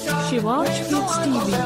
Shivansh Kids TV.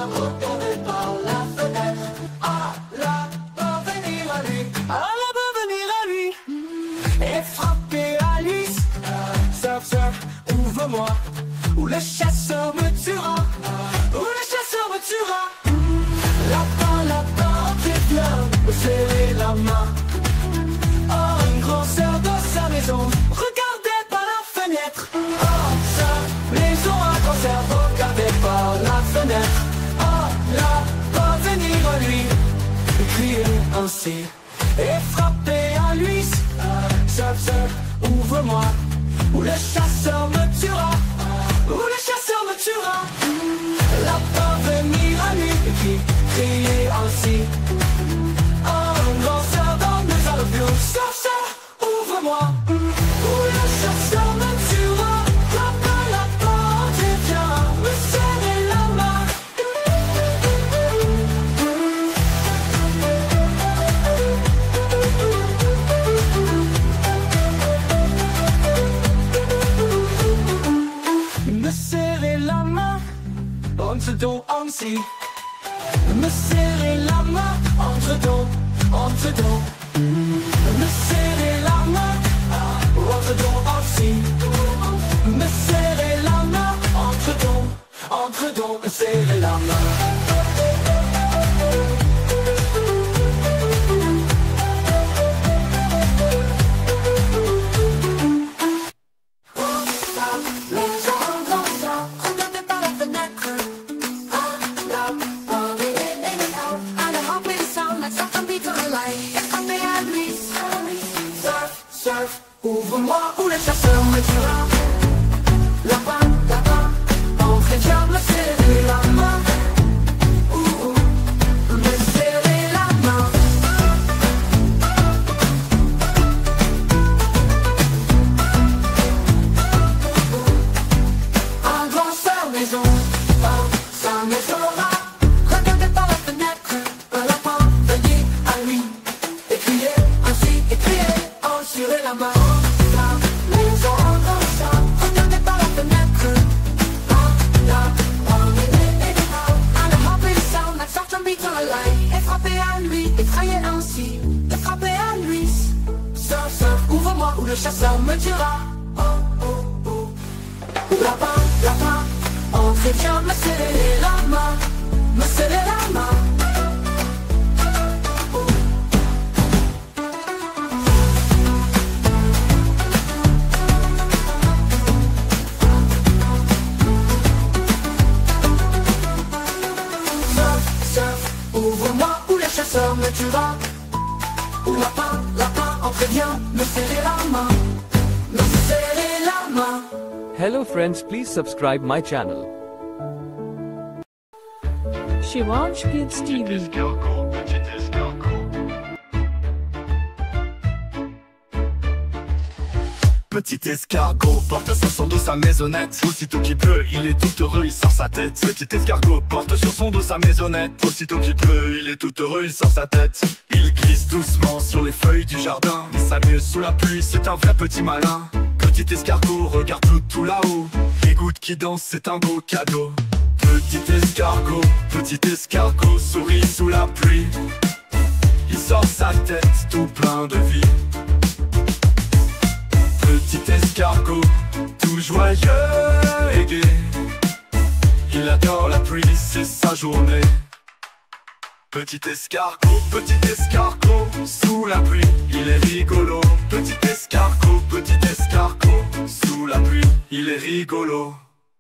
Et frapper Alice, surf, surf, ouvre-moi, ou le chasseur me tuera, ou le chasseur me tuera. Lapin, lapin, t'es bien, me serrer la main. Oh, une grande sœur dans sa maison, regardez par la fenêtre. Oh, sa maison a un cancer, regardez par la fenêtre. Oh, là, va venir à lui, crier ainsi, et frapper à lui. Surf, surf, ouvre-moi, ou le chasseur me tuera, ou le chasseur me tuera. Lapin venir à lui, et puis crier ainsi. Un grand sœur dans mes alluvions. Surf, surf, ouvre-moi, ou le chasseur me tuera. Lapin, lapin, viens me serrer la main. Me serrer la main, entre dos, ainsi. Me serrer la main, entre dos, entre dos. Me serrer la main, entre dos, ainsi. Me serrer la main, entre dos, me serrer la main. Surf, ouvre-moi, ou le chasseur me tuera. Lapin, lapin, entrez, viens me serrer la main. Me serrer la main. Un grand sœur maison, sa maison là. Regardez par la fenêtre, un lapin venir à lui. Et crier ainsi, et crier. Serrer la main, la maison dans ça. Regardez par la fenêtre. And happy sound that starts to beat on a line. Et frapper à lui, et crier ainsi. Et frapper à lui. Surf, surf, ouvre-moi, ou le chasseur me tuera. Oh, oh, oh. Lapin, lapin, entrez, viens me serrer la main. Me serrer la main. Ouvre-moi, ou le chasseur me tuera. Ou lapin, lapin, entrez, viens me serrer la main. Me serrer la main. Hello friends, please subscribe my channel. Shivansh Kids TV. Petit escargot porte sur son dos sa maisonnette. Aussitôt qu'il pleut, il est tout heureux, il sort sa tête. Petit escargot porte sur son dos sa maisonnette. Aussitôt qu'il pleut, il est tout heureux, il sort sa tête. Il glisse doucement sur les feuilles du jardin. Il s'amuse sous la pluie, c'est un vrai petit malin. Petit escargot regarde tout là-haut. Les gouttes qui dansent, c'est un beau cadeau. Petit escargot sourit sous la pluie. Il sort sa tête tout plein de vie. Petit escargot, tout joyeux et gai. Il adore la pluie, c'est sa journée. Petit escargot, sous la pluie, il est rigolo. Petit escargot, sous la pluie, il est rigolo.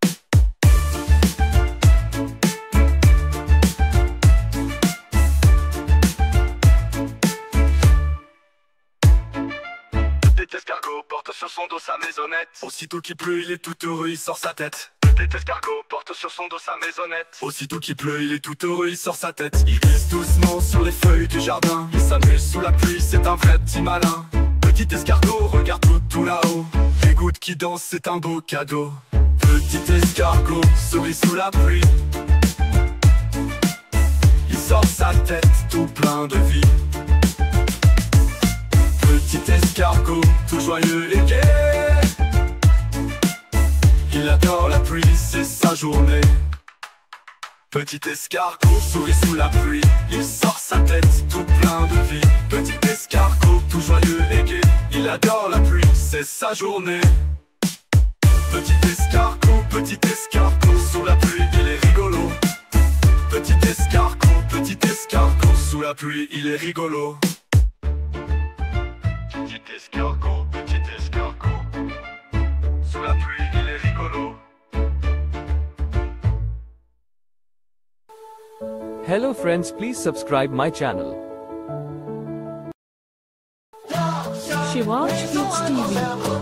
Petit escargot porte sur son dos sa maisonnette. Aussitôt qu'il pleut, il est tout heureux, il sort sa tête. Petit escargot porte sur son dos sa maisonnette. Aussitôt qu'il pleut, il est tout heureux, il sort sa tête. Il glisse doucement sur les feuilles du jardin. Il s'amuse sous la pluie, c'est un vrai petit malin. Petit escargot regarde tout là-haut. Les gouttes qui dansent, c'est un beau cadeau. Petit escargot sourit sous la pluie. Il sort sa tête tout plein de vie. Petit escargot, tout joyeux et gai. Il adore la pluie, c'est sa journée. Petit escargot sourit sous la pluie, il sort sa tête tout plein de vie. Petit escargot tout joyeux et gai, il adore la pluie, c'est sa journée. Petit escargot sous la pluie, il est rigolo. Petit escargot sous la pluie, il est rigolo. Petit escargot sous la pluie, il est rigolo. Hello friends, please subscribe my channel. Shivansh Kids TV.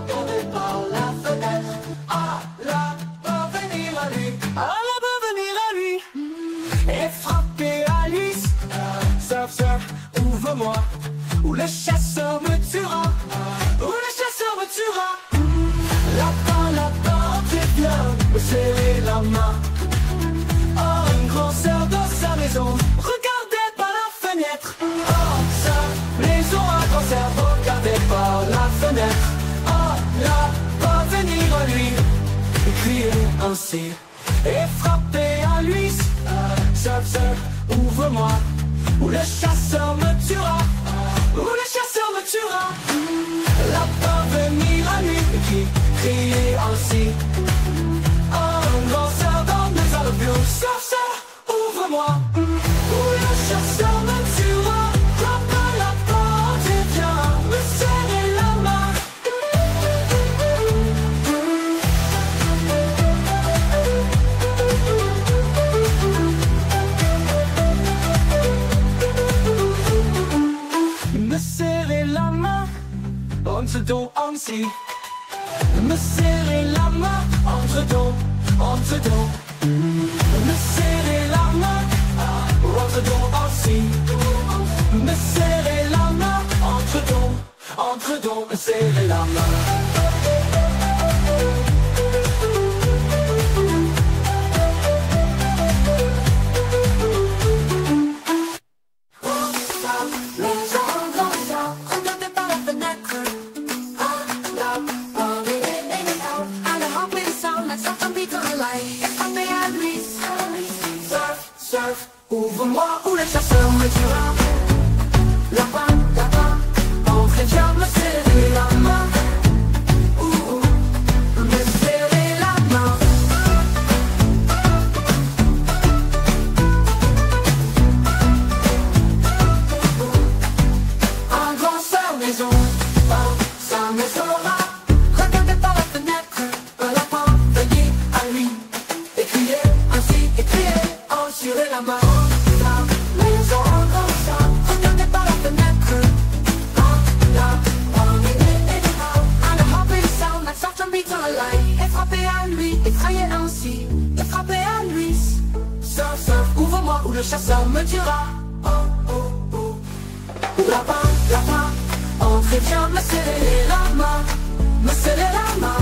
Et frapper Alice. Surf, surf, ouvre-moi, ou le chasseur me tuera. Ou le chasseur me tuera. Lapin, lapin, tu viens me serrer la main. Oh, une grosseur dans sa maison, regardez par la fenêtre. Oh, sa maison a grand cerveau, regardez par la fenêtre. Oh, là, va venir à lui, et crier ainsi. Et frapper à lui. Surf, surf, ouvre-moi, ou le chasseur me tuera. Ou le chasseur me tuera. Lapin venir à lui, et crier ainsi. Un grand sœur dans mes alvéoles. Surf, surf, ouvre-moi, ou le chasseur me tuera. Lapin, lapin, tu viens me serrer la main. Me serrer la main, entre dos, ainsi. Me serrer la main, entre dos. Me serrer la main, entre dos, ainsi. Me serrer la main, entre dos, me serrer la main. Surf, ouvre-moi, ou le chasseur me tuera. Lapin, lapin, entrez, viens me serrer la main. Me serrer la main. Un grand sa maison, sa maison là. Regardez par la fenêtre, un lapin venir à lui. Et crier ainsi, et crier. Sur la main, la maison comme ça. Regardez par la fenêtre. And a happy sound that starts to beat on a line. Et frapper à lui, et crier ainsi. Et frapper à lui. Surf, surf, ouvre-moi, ou le chasseur me tuera. Oh, oh, oh. Lapin, lapin, entrez, viens me serrer la main. Me serrer la main.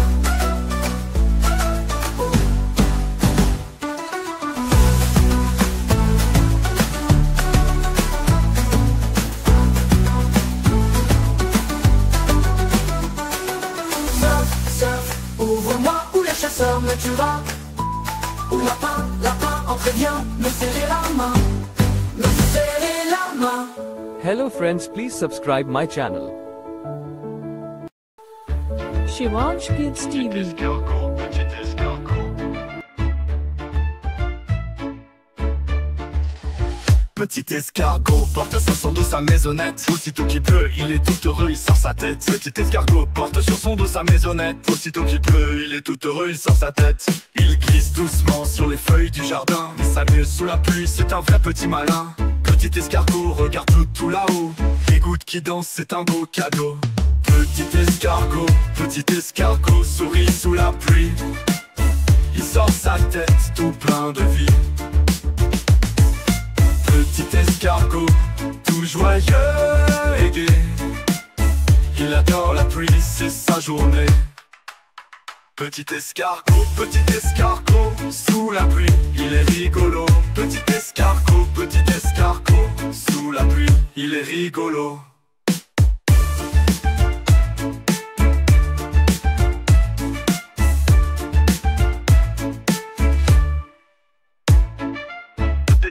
Ouvre-moi, ou le chasseur me tuera. Ou lapin, lapin, entrez, viens me serrer la main. Me serrer la main. Hello friends, please subscribe my channel. Shivansh Kids TV. Petit escargot porte sur son dos sa maisonnette. Aussitôt qu'il pleut, il est tout heureux, il sort sa tête. Petit escargot porte sur son dos sa maisonnette. Aussitôt qu'il pleut, il est tout heureux, il sort sa tête. Il glisse doucement sur les feuilles du jardin. Il s'amuse sous la pluie, c'est un vrai petit malin. Petit escargot regarde tout là-haut. Les gouttes qui dansent, c'est un beau cadeau. Petit escargot sourit sous la pluie. Il sort sa tête tout plein de vie. Petit escargot, tout joyeux et gai. Il adore la pluie, c'est sa journée. Petit escargot, sous la pluie, il est rigolo. Petit escargot, sous la pluie, il est rigolo.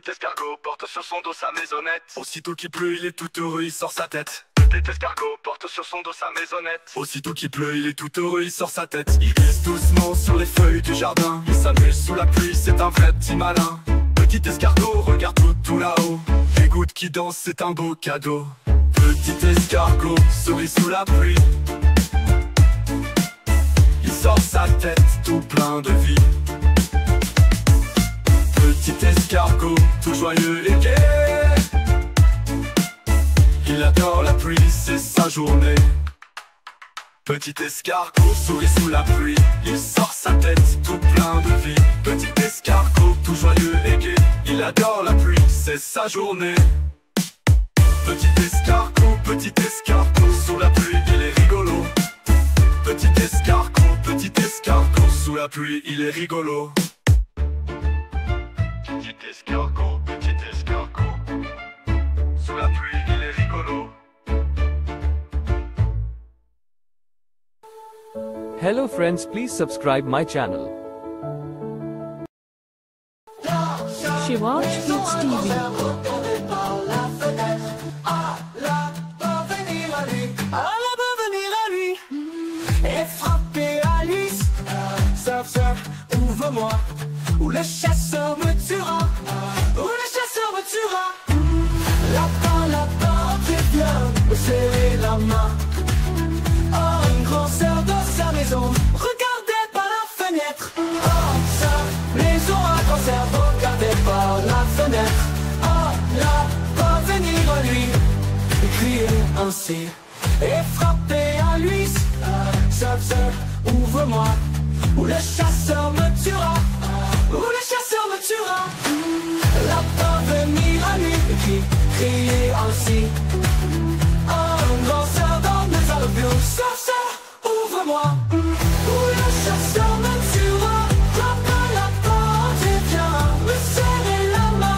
Petit escargot porte sur son dos sa maisonnette. Aussitôt qu'il pleut, il est tout heureux, il sort sa tête. Petit escargot porte sur son dos sa maisonnette. Aussitôt qu'il pleut, il est tout heureux, il sort sa tête. Il glisse doucement sur les feuilles du jardin. Il s'amuse sous la pluie, c'est un vrai petit malin. Petit escargot regarde tout là-haut. Les gouttes qui dansent, c'est un beau cadeau. Petit escargot sourit sous la pluie. Il sort sa tête tout plein de vie. Petit escargot tout joyeux et gai. Il adore la pluie, c'est sa journée. Petit escargot sourit sous la pluie. Il sort sa tête tout plein de vie. Petit escargot tout joyeux et gai. Il adore la pluie, c'est sa journée. Petit escargot sous la pluie, il est rigolo. Petit escargot sous la pluie, il est rigolo. Petit escargot sous la pluie, il est rigolo. Hello friends, please subscribe my channel. Shivansh Kids TV. Et frapper Alice. Surf, surf, ouvre-moi, ou le chasseur me tuera. Ou le chasseur me tuera. Lapin, lapin, viens me serrer la main. Oh, une grande sœur dans sa maison, regardez par la fenêtre. Oh, sa maison a grand cerveau, regardez par la fenêtre. Oh, là, va venir à lui, et crier ainsi. Et frapper à lui. Surf, surf, ouvre-moi, ou le chasseur me tuera. Ou le chasseur me tuera. Lapin venir à lui, et crier ainsi. Oh, une grande sœur dans mes alluvions. Surf, surf, ouvre-moi, ou le chasseur me tuera. Lapin, lapin, viens me serrer la main.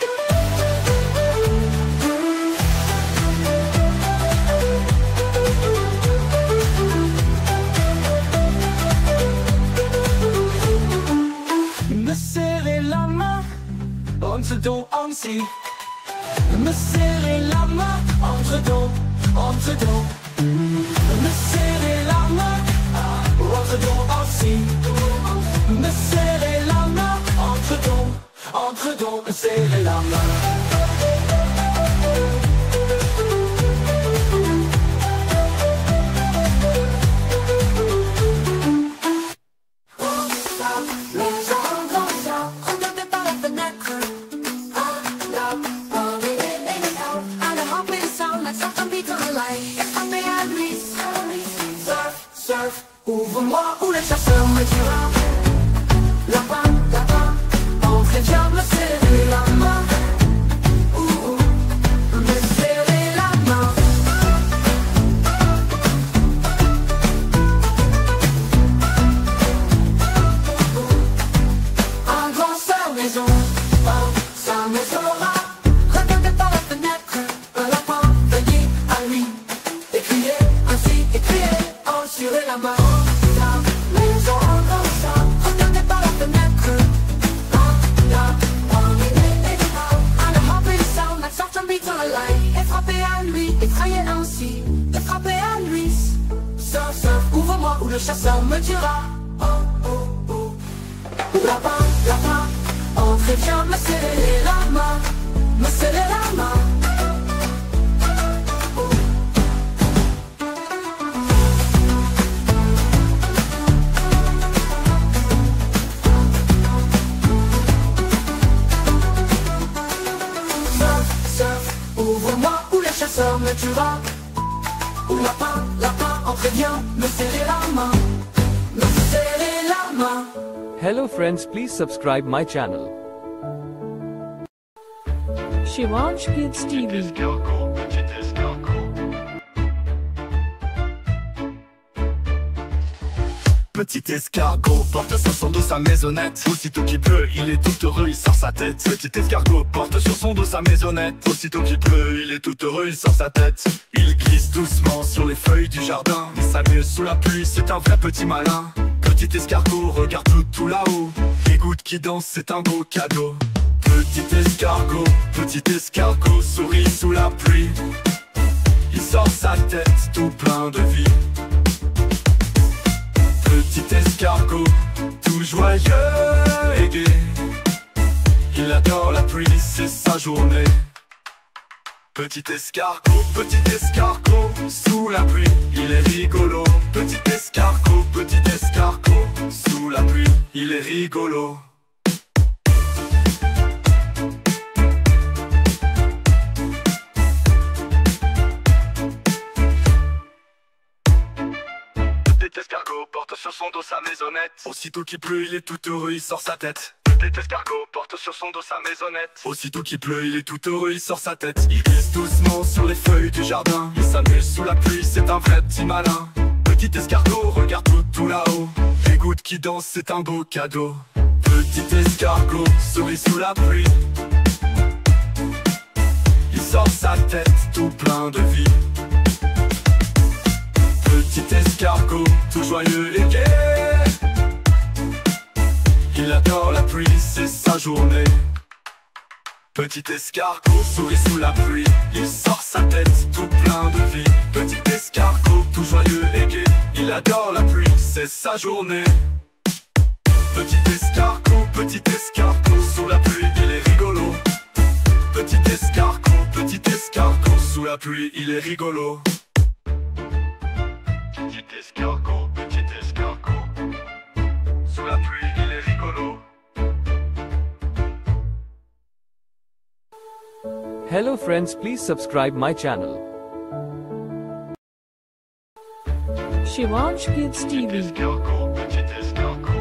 Me serrer la main, entre dos, ainsi. Me serrer la main, entre dos. Me serrer la main, entre dos, ainsi. Me serrer la main, entre dos, me serrer la main. Surf, ouvre-moi, ou le chasseur me tuera. Lapin, lapin, entrez, viens me serrer la main. Me serrer la main. Un grand sa maison, sa maison là. Regardez par la fenêtre, un lapin venir à lui. Et crier ainsi, et crier. Sur la main, la maison en grand ça. Regardez par la fenêtre. And a happy sound like soft and beat on a line. Et frapper à lui, et crier ainsi. Et frapper à lui. Surf, surf, ouvre-moi, ou le chasseur me tuera. Lapin, lapin, entrez, viens me serrer la main. Me serrer la main. Ouvre-moi, ou le chasseur me tuera. Ou lapin, lapin, entrez, viens me serrer la main. Me serrer la main. Hello friends, please subscribe my channel. Shivansh Kids TV. Petit escargot. Petit escargot porte sur son dos sa maisonnette. Aussitôt qu'il pleut, il est tout heureux, il sort sa tête. Petit escargot porte sur son dos sa maisonnette. Aussitôt qu'il pleut, il est tout heureux, il sort sa tête. Il glisse doucement sur les feuilles du jardin. Il s'amuse sous la pluie, c'est un vrai petit malin. Petit escargot regarde tout là-haut. Les gouttes qui dansent, c'est un beau cadeau. Petit escargot sourit sous la pluie. Il sort sa tête tout plein de vie. Petit escargot tout joyeux et gai. Il adore la pluie, c'est sa journée. Petit escargot sous la pluie, il est rigolo. Petit escargot sous la pluie, il est rigolo. Petit escargot porte sur son dos sa maisonnette. Aussitôt qu'il pleut, il est tout heureux, il sort sa tête. Petit escargot porte sur son dos sa maisonnette. Aussitôt qu'il pleut, il est tout heureux, il sort sa tête. Il glisse doucement sur les feuilles du jardin. Il s'amuse sous la pluie, c'est un vrai petit malin. Petit escargot regarde tout là-haut. Les gouttes qui dansent, c'est un beau cadeau. Petit escargot sourit sous la pluie. Il sort sa tête tout plein de vie. Petit escargot tout joyeux et gai. Il adore la pluie, c'est sa journée. Petit escargot sourit sous la pluie. Il sort sa tête tout plein de vie. Petit escargot tout joyeux et gai. Il adore la pluie, c'est sa journée. Petit escargot sous la pluie, il est rigolo. Petit escargot sous la pluie, il est rigolo. Petit escargot sous la pluie, il est rigolo. Hello friends, please subscribe my channel. Shivansh Kids TV. Petit escargot.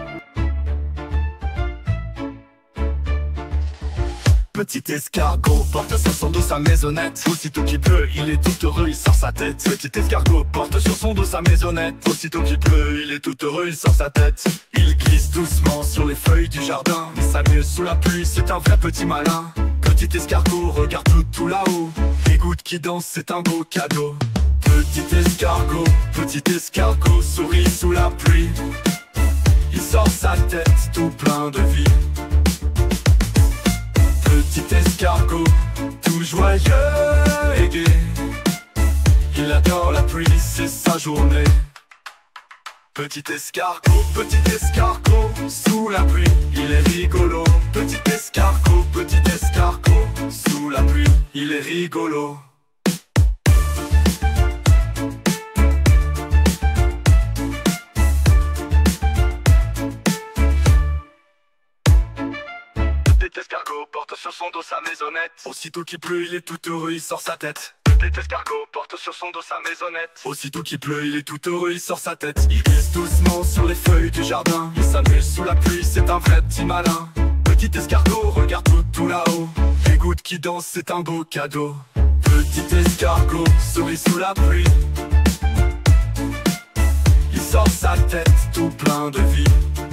Petit escargot porte sur son dos sa maisonnette. Aussitôt qu'il pleut, il est tout heureux, il sort sa tête. Petit escargot porte sur son dos sa maisonnette. Aussitôt qu'il pleut, il est tout heureux, il sort sa tête. Il glisse doucement sur les feuilles du jardin. Il s'amuse sous la pluie, c'est un vrai petit malin. Petit escargot regarde tout là-haut. Les gouttes qui dansent, c'est un beau cadeau. Petit escargot sourit sous la pluie. Il sort sa tête tout plein de vie. Petit escargot tout joyeux et gai. Il adore la pluie, c'est sa journée. Petit escargot sous la pluie, il est rigolo. Petit escargot sous la pluie, il est rigolo. Petit escargot porte sur son dos sa maisonnette. Aussitôt qu'il pleut, il est tout heureux, il sort sa tête. Petit escargot porte sur son dos sa maisonnette. Aussitôt qu'il pleut, il est tout heureux, il sort sa tête. Il glisse doucement sur les feuilles du jardin. Il s'amuse sous la pluie, c'est un vrai petit malin. Petit escargot regarde tout là-haut. Les gouttes qui dansent, c'est un beau cadeau. Petit escargot sourit sous la pluie. Il sort sa tête tout plein de vie.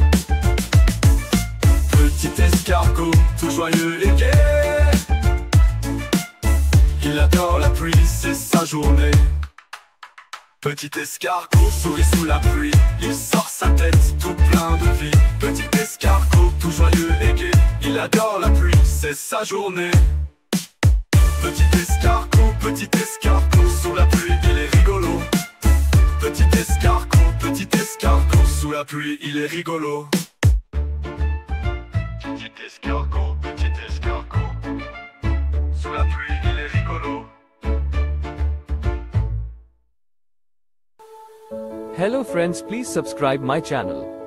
Petit escargot tout joyeux et gai. Il adore la pluie, c'est sa journée. Petit escargot sourit sous la pluie. Il sort sa tête tout plein de vie. Petit escargot tout joyeux et gai. Il adore la pluie, c'est sa journée. Petit escargot sous la pluie, il est rigolo. Petit escargot sous la pluie, il est rigolo. Petit escargot sous la pluie, il est rigolo. Hello friends, please subscribe my channel.